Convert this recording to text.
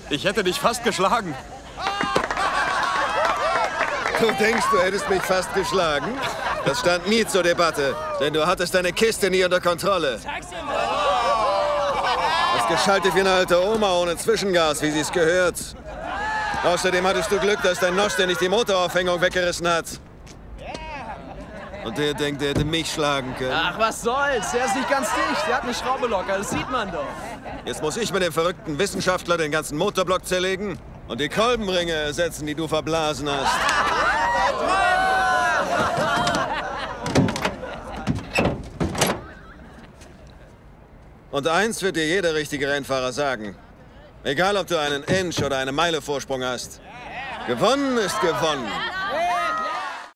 Ich hätte dich fast geschlagen. Du denkst, du hättest mich fast geschlagen? Das stand nie zur Debatte, denn du hattest deine Kiste nie unter Kontrolle. Hast geschaltet wie eine alte Oma ohne Zwischengas, wie sie es gehört. Außerdem hattest du Glück, dass dein Nosch dir nicht die Motoraufhängung weggerissen hat. Und der denkt, er hätte mich schlagen können. Ach, was soll's? Der ist nicht ganz dicht. Der hat eine Schraube locker, das sieht man doch. Jetzt muss ich mit dem verrückten Wissenschaftler den ganzen Motorblock zerlegen und die Kolbenringe ersetzen, die du verblasen hast. Und eins wird dir jeder richtige Rennfahrer sagen. Egal, ob du einen Inch oder eine Meile Vorsprung hast. Gewonnen ist gewonnen.